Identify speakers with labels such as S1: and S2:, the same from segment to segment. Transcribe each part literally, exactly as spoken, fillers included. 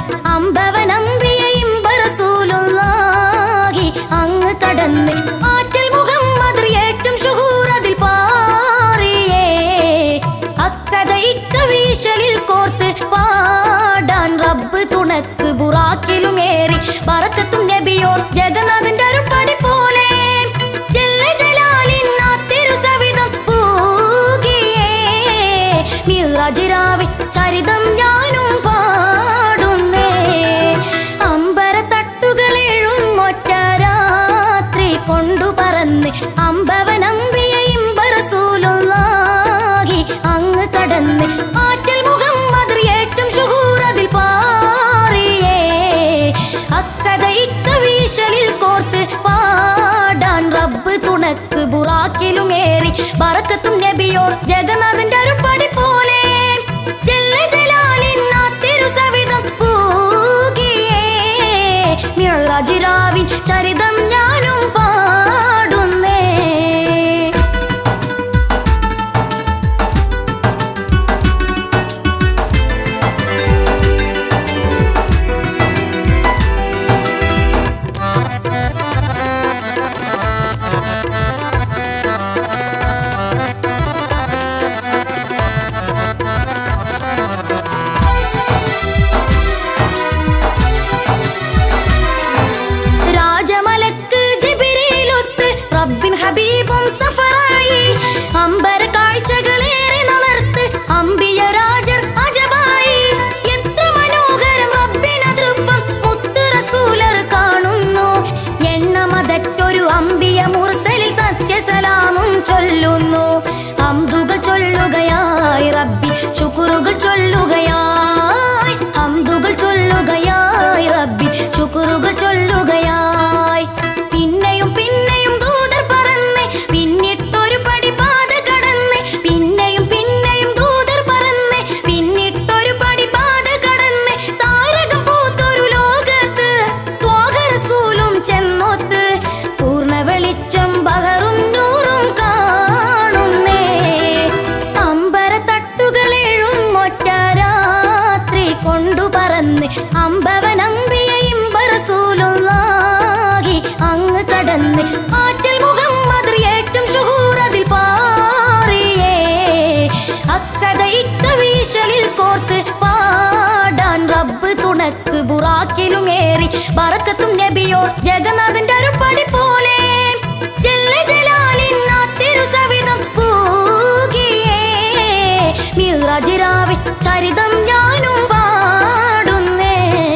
S1: അമ്പവനമ്പിയയും റസൂലുള്ളാഹി അങ്ങ് കടന്ന് ആറ്റൽ മുഹമ്മദ് ഏറ്റം ഷുഹൂറതിൽ പാറിയേ അക്കഥ ഇക്ക വീശലിൽ കോർത്ത് പാടാൻ റബ്ബ് തുണക്ക് ബുറാക്കിലും ഏറി ബറക്കത്തും നബിയോർ ജഗന്നാഥന്റെ അരുപ്പടി പോലെ ജല്ല ജലാലിൻ ആ തിരുസവിധം പൂകിയേ മിഅ്റാജ് രാവിൽ ചരിതം ഞാനും പാടുന്നേ അമ്പര തട്ടുകളേഴും ഒറ്റ രാത്രി കൊണ്ടു പറന്ന് അമ്പവനമ്പിയയും റസൂലുള്ളാഹി അങ്ങ് കടന്ന് ആറ്റൽ മുഹമ്മദ് ഏറ്റം ഷുഹൂറതിൽ പാറിയേ അക്കഥ ഇക്ക വീശലിൽ കോർത്ത് പാടാൻ റബ്ബ് തുണക്ക് ബുറാക്കിലും ഏറി ബറക്കത്തും നബിയോർ ജഗന്നാഥന്റെ അരുപ്പടി പോലെ ജല്ല ജലാലിൻ ആ തിരുസവിധം പൂകിയേ മിഅ്റാജ് രാവിൻ ചരിതം ഞാനും പാടുന്നേ രാജമലക്ക് ജിബ്രീലൊത്ത് റബ്ബിൻ ഹബീബും സഫറായി അമ്പര കാഴ്ചകളേറെ നളർത്ത് അമ്പിയ രാജർ അജബായി എത്ര മനോഹരം റബ്ബിനതൃപ്പം മുത്ത് റസൂലർ കാണുന്നു എണ്ണമതറ്റൊരു അമ്പിയ മുർസലിൽ സത്യസലാമും ചൊല്ലുന്നു ഹംദുകൾ ചൊല്ലുകയായി റബ്ബി ശുക്റുകൾ ചൊല്ലുകയായി ഹംദുകൾ ചൊല്ലുകയായി റബ്ബി ശുക്റുകൾ ചൊല്ലുകയായി പിന്നെയും പിന്നെയും ദൂതർ പറന്ന് പിന്നിട്ടൊരു പടി പാത കടന്ന് പിന്നെയും പിന്നെയും ദൂതർ പറന്ന് പിന്നിട്ടൊരു പടി പാത കടന്ന് താരകം പൂത്തൊരു ലോകത്ത് ത്വാഹ റസൂലും ചെന്നൊത്ത് പൂർണ്ണ വെളിച്ചം ബഹറും നൂറും കാണുന്നേ അമ്പര തട്ടുകളേഴും ഒറ്റ രാത്രി കൊണ്ടു പറന്ന് അമ്പവനമ്പിയയും റസൂലുള്ളാഹി അങ്ങ് കടന്ന് ആറ്റൽ മുഹമ്മദ് ഏറ്റം ഷുഹൂറതിൽ പാറിയേ അക്കഥ ഇക്ക വീശലിൽ കോർത്ത് പാടാൻ റബ്ബ് തുണക്ക് ബുറാക്കിലും ഏറി ബറക്കത്തും നബിയോർ ജഗന്നാഥന്റെ അരുപ്പടി പോലെ ജല്ല ജലാലിൻ ആ തിരുസവിധം പൂകിയേ മിഅ്റാജ് രാവിൽ ചരിതം ഞാനും പാടുന്നേ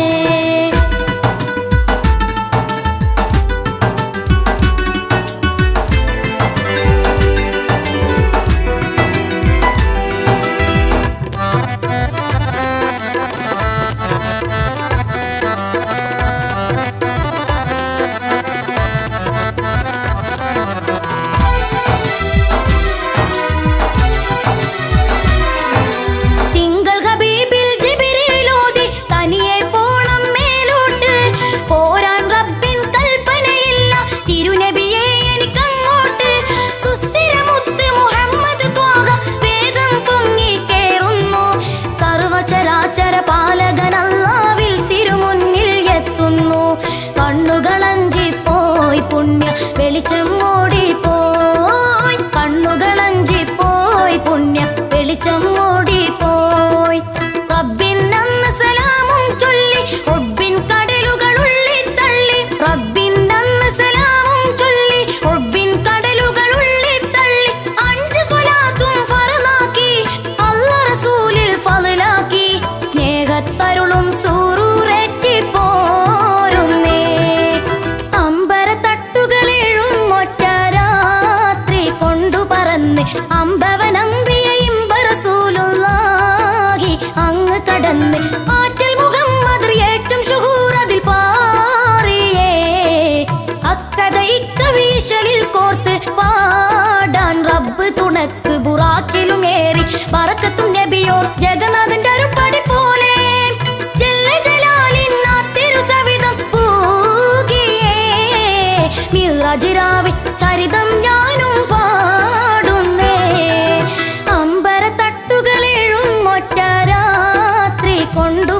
S1: തിങ്കൾ ഹബീബിൽ ജിബ്രീലോതി തനിയെ പോണം മേലോട്ട് പോരാൻ റബ്ബിൻ കൽപ്പനയില്ല തിരുനബിയെ എനിക്കങ്ങോട്ട് സുസ്ഥിരമുത്ത് മുഹമ്മദ് ത്വാഹ വേഗം പൊങ്ങി കേറുന്നു സർവചരാചര പാലകൻ അല്ലാഹുവിൽ തിരുമുന്നിൽ എത്തുന്നു കണ്ണുകളഞ്ചിപ്പോയി പുണ്യ വെളിച്ചം ഓടിപ്പോയി കണ്ണുകളഞ്ചിപ്പോയി പുണ്യ വെളിച്ചം ഓടിപ്പോയി റബ്ബിൻ അന്ന് സലാമും ചൊല്ലി ഹുബ്ബിൻ കടലുകൾ ഉള്ളി തള്ളി റബ്ബിൻ അന്ന് സലാമും ചൊല്ലി ഹുബ്ബിൻ കടലുകൾ ഉള്ളി തള്ളി അഞ്ച് സ്വലാത്തും ഫർളാക്കി അല്ലാഹ് റസൂലിൽ ഫളലാക്കി സ്നേഹത്തരുളും സൂറൂറേറ്റി പോരുന്നേ അമ്പര തട്ടുകളേഴും ഒറ്റ രാത്രി കൊണ്ടു പറന്ന് അമ്പവനമ്പിയയും റസൂലുള്ളാഹി അങ്ങ് കടന്ന് ആറ്റൽ മുഹമ്മദ് ഏറ്റം ഷുഹൂറതിൽ പാറിയേ അക്കഥ ഇക്ക വീശലിൽ കോർത്ത് പാടാൻ റബ്ബ് തുണക്ക് ബുറാക്കിലും ഏറി ബറക്കത്തും നബിയോർ ജഗന്നാഥന്റെ അരുപ്പടി പോലെ ജല്ല ജലാലിൻ ആ തിരുസവിധം പൂകിയേ മിഅ്റാജ് രാവിൽ ചരിതം ഞാനും പാടുന്നേ അമ്പര തട്ടുകളേഴും ഒറ്റ രാത്രി കൊണ്ടു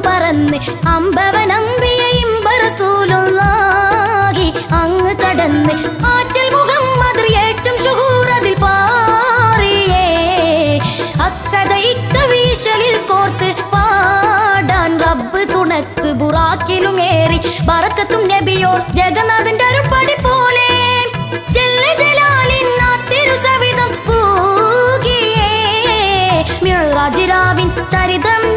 S1: പറന്ന് അമ്പവനമ്പിയ ഇമ്പ റസൂലുള്ളാഹി അങ്ങ് കടന്ന് ആറ്റൽ മുഹമ്മദ് ഏറ്റവും ശുഹൂറതിൽ പാറിയേ അക്കഥ ഇക്ക വീശലിൽ കോർത്ത് പാടാൻ റബ്ബ് തുണക്ക് ബുറാക്കിലുമേറി ബറക്കത്തും നബിയോർ ജഗന്നാഥന്റെ അരുപ്പടി പോലെ ജല്ല ജലാലിൻ തിരുസവിധം പൂകിയേ മിഅ്റാജ് രാവിൻ ചരിതം